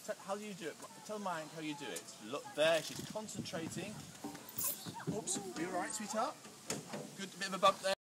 How do you do it? Tell Mike how you do it. Look there, she's concentrating. Oops, are you alright, sweetheart? Good, bit of a bump there.